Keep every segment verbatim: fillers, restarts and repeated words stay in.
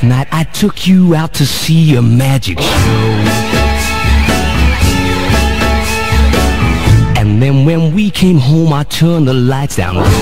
night I took you out to see a magic show. And then when we came home I turned the lights down low.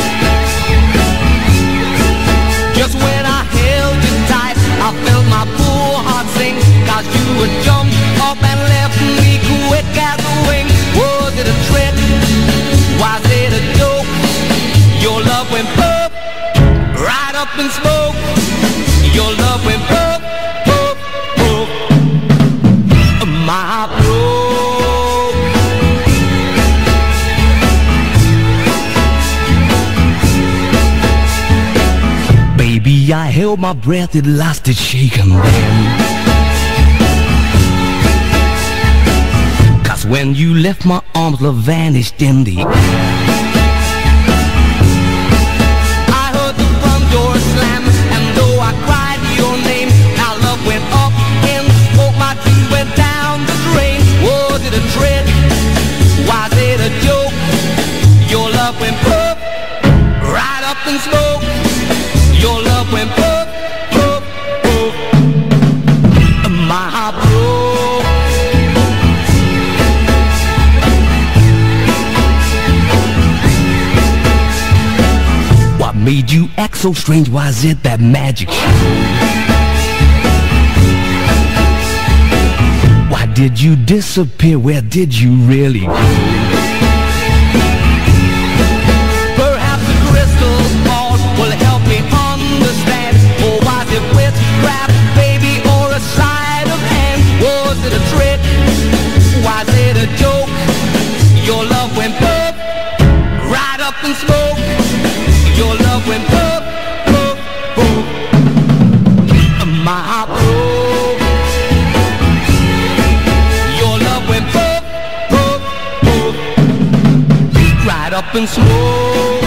Just when I held you tight I felt my poor heart sink, 'cause you would jump up and left me quick as a wing. Was it a trick? Was it a joke? Your love went poof, right up in smoke. Your love went poof, poof, poof. My heart broke. Baby, I held my breath, it lost its shaking then. 'Cause when you left my arms, love vanished in the air. I heard the front door slam, and though I cried your name, our love went up in smoke, my dreams went down the drain. Was it a trick? Was it a joke? Your love went poof, right up in smoke. Your love went poof, poof, poof. My heart broke. What made you act so strange? Was it that magic show? Why did you disappear? Where did you really go? Perhaps the crystal ball will help me understand. Or was it witchcraft, baby, or a sleight of hand? Was it a trick? Was it a joke? Your love went poof, right up in smoke. Your love went poof, poof, poof. My heart broke. Your love went poof, poof, poof, right up in smoke.